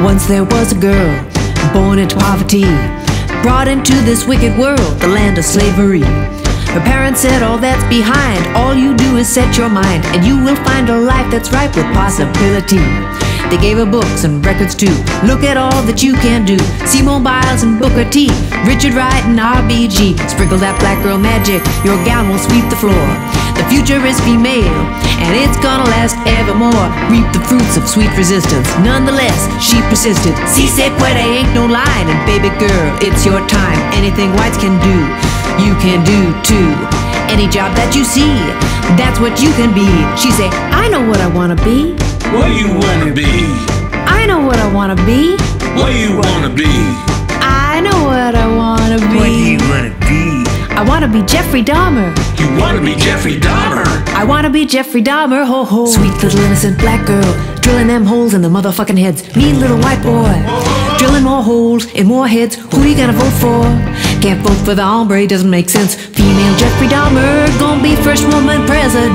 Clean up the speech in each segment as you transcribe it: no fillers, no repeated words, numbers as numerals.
Once there was a girl, born into poverty, brought into this wicked world, the land of slavery. Her parents said, all that's behind, all you do is set your mind, and you will find a life that's ripe with possibility. They gave her books and records too. Look at all that you can do. Simone Biles and Booker T, Richard Wright and RBG. Sprinkle that black girl magic, your gown will sweep the floor. The future is female, and it's gonna last evermore. Reap the fruits of sweet resistance. Nonetheless, she persisted. Si se puede ain't no line, and baby girl, it's your time. Anything whites can do, you can do too. Any job that you see, that's what you can be. She say, I know what I wanna be. What do you wanna be? I know what I wanna be. What do you wanna be? I know what I wanna be. What do you wanna be? I wanna be Jeffrey Dahmer. You wanna be Jeffrey Dahmer? I wanna be Jeffrey Dahmer, ho ho. Sweet little innocent black girl, drilling them holes in the motherfucking heads. Mean little white boy, drilling more holes in more heads. Who you gonna vote for? Can't vote for the hombre, doesn't make sense. Female Jeffrey Dahmer, gonna be first woman president.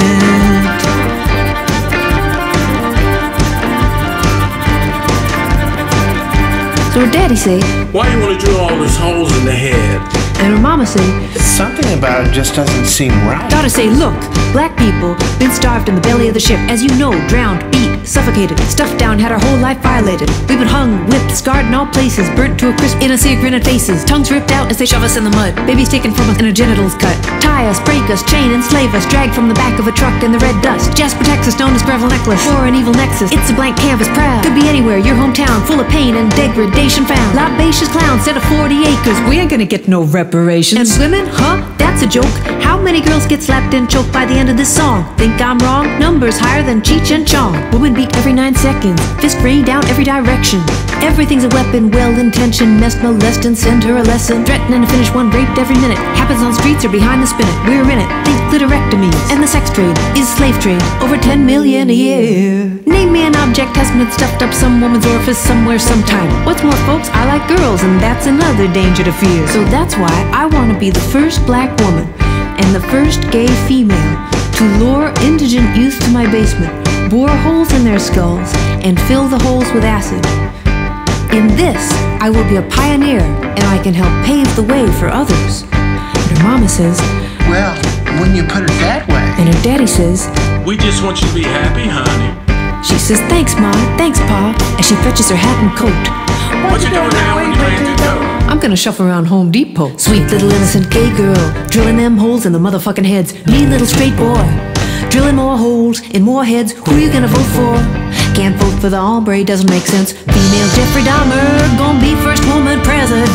So her daddy say, why you wanna drill all those holes in the head? And her mama say, something about it just doesn't seem right. daughter say, look, black people been starved in the belly of the ship. As you know, drowned, beat, suffocated, stuffed down, had our whole life violated. We've been hung, whipped, scarred in all places, burnt to a crisp in a sea of grinning faces. Tongues ripped out as they shove us in the mud. Babies taken from us and our genitals cut. Tie us, break us, chain, enslave us, drag from the back of a truck in the red dust. Jasper, Texas, known as Gravel Necklace, or an evil nexus. It's a blank canvas, proud. Could be anywhere, your hometown, full of pain and degradation found. Lobacious clowns, set of 40 acres. We ain't gonna get no reparations. And swimming, huh? That's a joke. How many girls get slapped and choked by the end of this song? Think I'm wrong? Numbers higher than Cheech and Chong. Woman beat every 9 seconds, fist rain down every direction. Everything's a weapon, well-intentioned. Nest molest and send her a lesson. Threatening to finish one raped every minute. Happens on streets or behind the spinet. We're in it. Think clitorectomies. And the sex trade is slave trade. Over 10 million a year. Name me an object has been stuffed up some woman's orifice somewhere sometime. What's more, folks, I like girls, and that's another danger to fear. So that's why I want to be the first black woman and the first gay female to lure indigent youth to my basement, bore holes in their skulls, and fill the holes with acid. In this, I will be a pioneer, and I can help pave the way for others. And her mama says, Well, when you put it that way. and her daddy says, We just want you to be happy, honey. she says, thanks, Ma, thanks, Pa, as she fetches her hat and coat. What you doing now when you ready to go? I'm gonna shuffle around Home Depot. Sweet little innocent gay girl, drilling them holes in the motherfucking heads. Mean little straight boy, drilling more holes in more heads. Who you gonna vote for? Can't vote for the hombre, doesn't make sense. Female Jeffrey Dahmer, gonna be first woman president.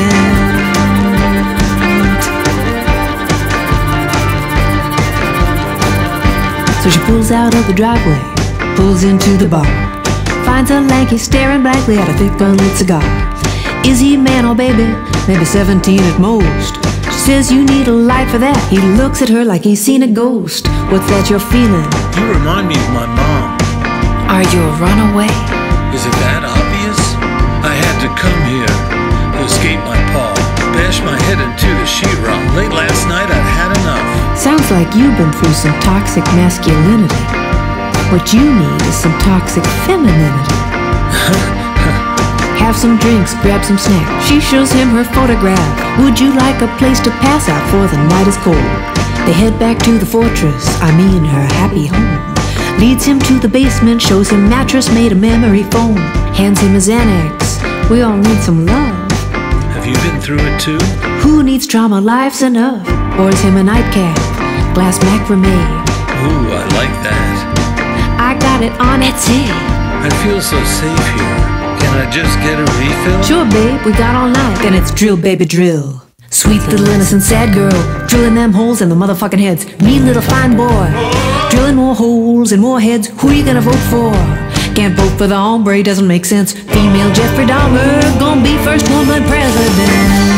So she pulls out of the driveway, pulls into the bar, finds a lanky staring blankly at a thick unlit cigar. Is he a man or baby? Maybe 17 at most. She says you need a light for that. He looks at her like he's seen a ghost. What's that you're feeling? You remind me of my mom. Are you a runaway? Is it that obvious? I had to come here to escape my pa. Bash my head into the sheetrock. Late last night I'd had enough. Sounds like you've been through some toxic masculinity. What you need is some toxic femininity. Have some drinks, grab some snacks. She shows him her photograph. Would you like a place to pass out for the night is cold? They head back to the fortress, I mean her happy home. Leads him to the basement, shows him mattress made of memory foam. Hands him a Xanax, we all need some love. Have you been through it too? Who needs trauma? Life's enough. Pours him a nightcap, glass macrame. Ooh, I like that. I got it on Etsy. I feel so safe here. Can I just get a refill? Sure, babe, we got all night. Then it's drill, baby, drill. Sweet little innocent sad girl, drilling them holes in the motherfucking heads. Mean little fine boy, drilling more holes and more heads. Who you gonna vote for? Can't vote for the hombre, doesn't make sense. Female Jeffrey Dahmer, gonna be first woman president.